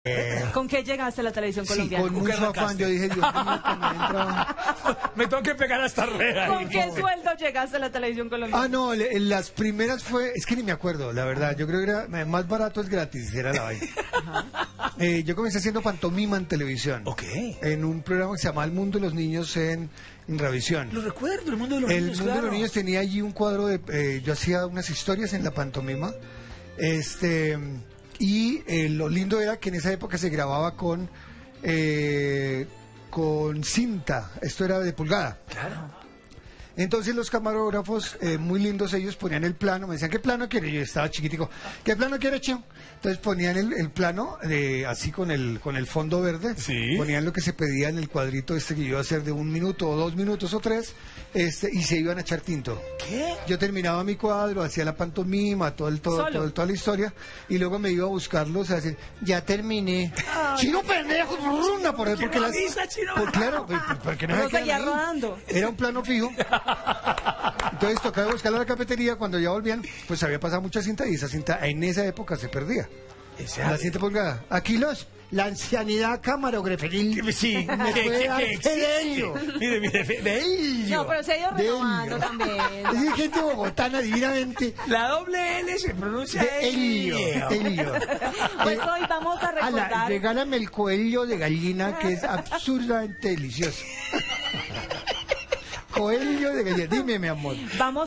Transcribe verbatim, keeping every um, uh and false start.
Eh, ¿Con qué llegaste a la televisión sí, colombiana? con mucho afán. Yo dije, Dios mío, que me entra... Me tengo que pegar a esta red. ¿Con qué sueldo llegaste a la televisión colombiana? Ah, no, le- las primeras fue... Es que ni me acuerdo, la verdad. Yo creo que era más barato es gratis, era la vaina. Eh, yo comencé haciendo pantomima en televisión. Ok. En un programa que se llamaba El Mundo de los Niños en, en Ravisión. Lo recuerdo, el mundo de los El niños. Mundo claro. de los Niños tenía allí un cuadro de... eh, yo hacía unas historias en la pantomima. Este... Y eh, lo lindo era que en esa época se grababa con eh, con cinta, esto era de pulgada. Claro. Entonces los camarógrafos, eh, muy lindos ellos, ponían el plano, me decían, ¿qué plano quiere? Yo estaba chiquitico, ¿qué plano quiere, Chio? Entonces ponían el, el plano, eh, así con el con el fondo verde, Sí. ponían lo que se pedía en el cuadrito este que yo iba a hacer de un minuto o dos minutos o tres, este y se iban a echar tinto. ¿Qué? Yo terminaba mi cuadro, hacía la pantomima, todo el, todo, Solo. todo el- toda la historia, y luego me iba a buscarlos a decir, ya terminé. Chino pendejo, runa por ahí, ¿Qué porque no las... avisa, Chino? Pues claro, pues, pues, porque no, No se quedan seguía ahí. rodando. Era un plano fijo. Entonces tocaba buscarla a la cafetería, cuando ya volvían, pues había pasado mucha cinta y esa cinta en esa época se perdía. Exacto. La cinta pulgada. Aquí los, la ancianidad camarograferil. Sí, Me que- puede que- dar que fe de existe. ello. Mire, mire, fe- de ello. No, pero se ha ido De renovando ello. también. Es gente bogotana divinamente. La doble L se pronuncia De ello. ello. ello. Pues Eh, hoy vamos a ala, recordar... regálame el coello de gallina que es absurdamente delicioso. Coello de gallina. Dime, mi amor. Vamos